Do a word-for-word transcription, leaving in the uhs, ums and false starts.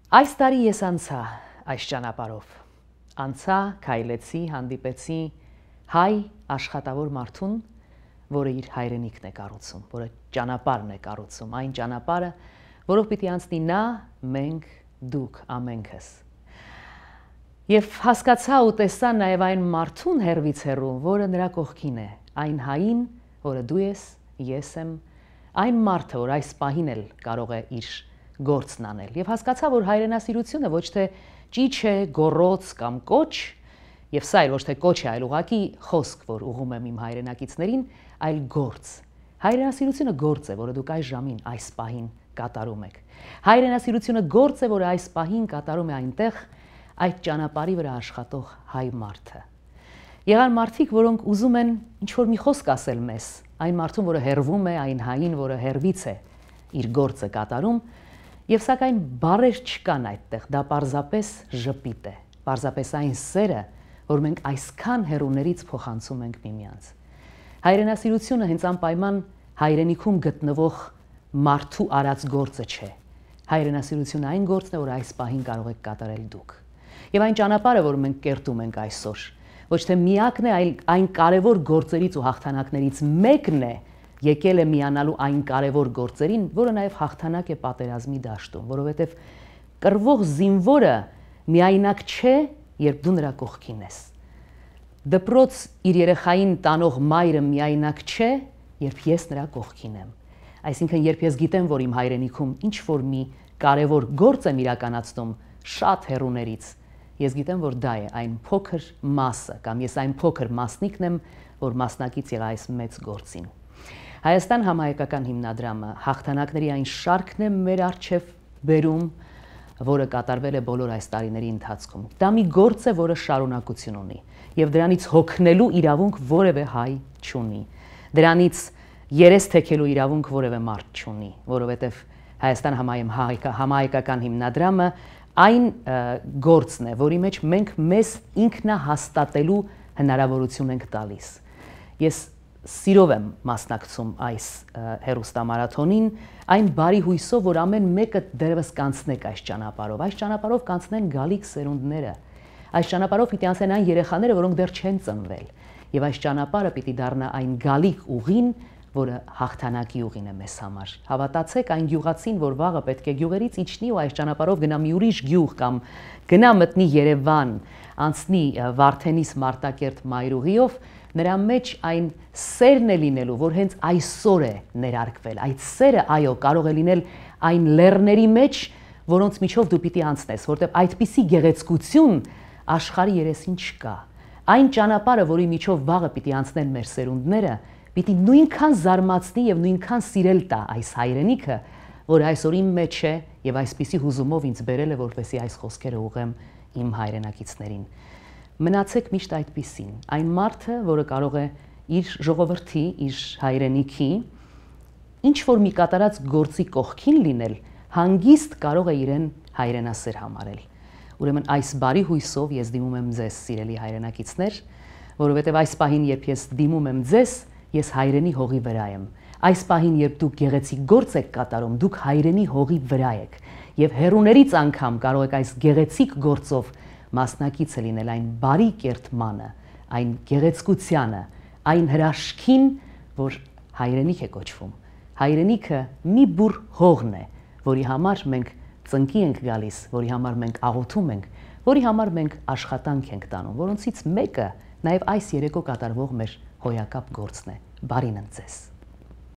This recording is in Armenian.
Այս տարի ես անցա այս ճանապարհով, անցա, քայլեցի, հանդիպեցի հայ աշխատավոր մարդուն, որը իր հայրենիքն է կառուցում, որը ճանապարհն է կառուցում, այն ճանապարհը, որով պիտի անցնի նա, մենք, դուք, ամենքս։ Եվ հասկացա ու տեսա նաև այն մարդուն հեռվից հեռու, որը նրա կողքին է, այն հային, որը դու ես, ես եմ, այն մարդը, որ այս պահին էլ կարող է իր գործն անել։ Եվ հասկացա, որ հայրենասիրությունը ոչ թե ճիչ է, գոռոց կամ կոչ, եւ սա էլ ոչ թե կոչ է, այլ ուղղակի խոսք, որ ուղղում եմ իմ հայրենակիցներին, այլ գործ։ Հայրենասիրությունը գործ է, որը դուք այս ժամին, այս պահին կատարում եք։ Հայրենասիրությունը գործ է, որը այս պահին կատարում է այնտեղ այդ ճանապարհի վրա աշխատող հայ մարդը։ Եղան մարդիկ, որոնք ուզում են ինչ-որ մի խոսք ասել մեզ, այն մարդուն, որը հեռվում է, այն հային, որը հեռվից է իր գործը կատարում, եւ սակայն բառեր չկան այդտեղ, դա պարզապես ժպիտ է, պարզապես այն սերը, որ մենք այսքան հեռուներից փոխանցում ենք միմյանց։ Հայրենասիրությունը հենց անպայման հայրենիքում գտնվող մարդու արած գործը չէ։ Հայրենասիրությունը այն գործն է, որ այս պահին կարող եք կատարել դուք։ Եվ այն ճանապարհը, որ մենք կերտում ենք այսօր, ոչ թե միակն է, այլ այն կարևոր գործերից ու հաղթանակներից մեկն է, եկել է միանալու այն կարևոր գործերին, որը նաև հաղթանակ է պատերազմի դաշտում, որովհետև կռվող զինվորը միայնակ չէ, երբ դու նրա կողքին ես։ Դպրոց իր երեխային տանող մայրը միայնակ չէ, երբ ես նրա կողքին եմ։ Այսինքն, երբ ես գիտեմ, որ իմ հայրենիքում ինչ-որ մի կարևոր գործ եմ իրականացնում շատ հեռուներից, ես գիտեմ, որ դա է այն փոքր մասը, կամ ես այն փոքր մասնիկն եմ, որ մասնակից եղա այս մեծ գործին։ Հայաստան համահայկական հիմնադրամը հաղթանակների այն շարքն է մեր առջև բերում, որը կատարվել է բոլոր այս տարիների ընթացքում։ Դա մի գործ է, որը շարունակություն ունի, եւ դրանից հոգնելու իրավունք որևէ հայ չունի։ Դրանից երես թեքելու իրավունք որևէ մարդ չունի, որովհետեւ Հայաստան համահայկական հիմնադրամը այն գործն է, որի մեջ մենք մեզ ինքնահաստատելու հնարավորություն ենք տալիս։ Ես սիրով եմ մասնակցում այս հեռուստամարաթոնին, այն բարի հույսով, որ ամեն մեկը դեռևս կանցնեք այս ճանապարհով, այս ճանապարհով կանցնեն գալիք սերունդները, այս ճանապարհով պիտի անցնեն այն երեխաները, որոնք դեռ չեն ծնվել, եւ այս ճանապարհը պիտի դառնա այն գալիք ուղին, որը հաղթանակի ուղին է մեզ համար։ Հավատացեք այն գյուղացին, որ վաղը պետք է գյուղերից իջնի ու այս ճանապարհով գնա մի ուրիշ գյուղ կամ գնա մտնի Երևան, անցնի Վարդենիս-Մարտակերտ մայրուղիով, նրա մեջ այն սերն է լինելու, որ հենց այսօր է ներարկվել։ Այդ սերը, այո, կարող է լինել այն լեռների մեջ, որոնց միջով դու պիտի անցնես, որտեղ այդպիսի գեղեցկություն աշխարհի երեսին չկա։ Այն ճանապարհը, որի միջով վաղը պիտի անցնեն մեր սերունդները, պիտի նույնքան զարմացնի եւ նույնքան սիրել տա այս հայրենիքը, որ այսօր իմ մեջ է եւ այսպիսի հուզումով ինձ բերել է, որպեսզի այս խոսքերը ուղղեմ իմ հայրենակիցներին։ Մնացեք միշտ այդպիսին, այն մարդը, որը կարող է իր ժողովրդի, իր հայրենիքի ինչ որ մի կատարած գործի կողքին լինել, հանգիստ կարող է իրեն հայրենասեր համարել։ Ուրեմն այս բարի հույսով ես դիմում եմ ձեզ, սիրելի հայրենակիցներ, որովհետև այս պահին, երբ ես դիմում եմ ձեզ, ես հայրենի հողի վրա եմ։ Այս պահին, երբ դուք գեղեցիկ գործ եք կատարում, դուք հայրենի հողի վրա եք, եւ հեռուներից անգամ կարող եք այս գեղեցիկ գործով մասնակիցը լինել այն բարի կերտմանը, այն գեղեցկությանը, այն հրաշքին, որ հայրենիք է կոչվում։ Հայրենիքը մի բուռ հողն է, որի համար մենք ծնկի ենք գալիս, որի համար մենք աղոթում ենք, որի համար մենք աշխատանք ենք տանում, որոնցից մեկը նաև այս երեկո կատարվող մեր հոյակապ գործն է։ Բարին ընդ ձեզ։